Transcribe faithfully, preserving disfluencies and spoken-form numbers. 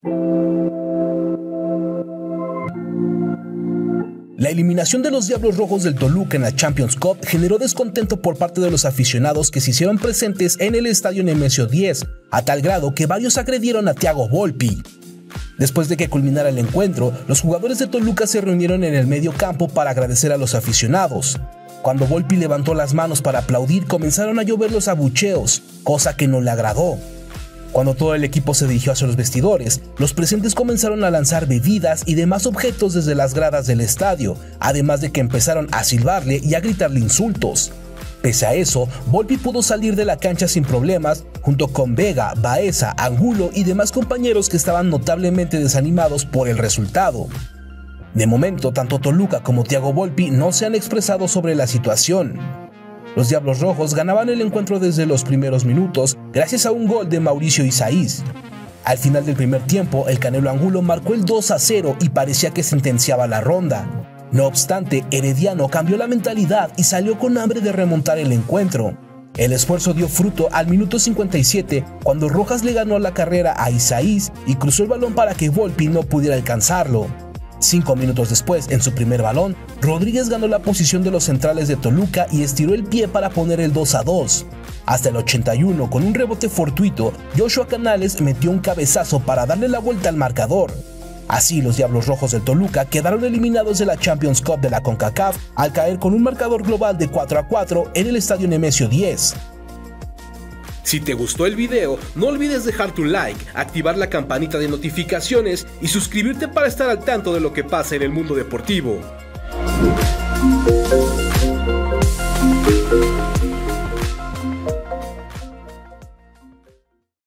La eliminación de los Diablos Rojos del Toluca en la Champions Cup generó descontento por parte de los aficionados que se hicieron presentes en el estadio Nemesio diez, a tal grado que varios agredieron a Thiago Volpi. Después de que culminara el encuentro, los jugadores de Toluca se reunieron en el medio campo para agradecer a los aficionados. Cuando Volpi levantó las manos para aplaudir, comenzaron a llover los abucheos, cosa que no le agradó. Cuando todo el equipo se dirigió hacia los vestidores, los presentes comenzaron a lanzar bebidas y demás objetos desde las gradas del estadio, además de que empezaron a silbarle y a gritarle insultos. Pese a eso, Volpi pudo salir de la cancha sin problemas, junto con Vega, Baeza, Angulo y demás compañeros que estaban notablemente desanimados por el resultado. De momento, tanto Toluca como Thiago Volpi no se han expresado sobre la situación. Los Diablos Rojos ganaban el encuentro desde los primeros minutos gracias a un gol de Mauricio Isaías. Al final del primer tiempo, el Canelo Angulo marcó el dos a cero y parecía que sentenciaba la ronda. No obstante, Herediano cambió la mentalidad y salió con hambre de remontar el encuentro. El esfuerzo dio fruto al minuto cincuenta y siete, cuando Rojas le ganó la carrera a Isaías y cruzó el balón para que Volpi no pudiera alcanzarlo. Cinco minutos después, en su primer balón, Rodríguez ganó la posición de los centrales de Toluca y estiró el pie para poner el dos a dos. Hasta el ochenta y uno, con un rebote fortuito, Joshua Canales metió un cabezazo para darle la vuelta al marcador. Así, los Diablos Rojos del Toluca quedaron eliminados de la Champions Cup de la CONCACAF al caer con un marcador global de cuatro a cuatro en el estadio Nemesio diez. Si te gustó el video, no olvides dejar tu like, activar la campanita de notificaciones y suscribirte para estar al tanto de lo que pasa en el mundo deportivo.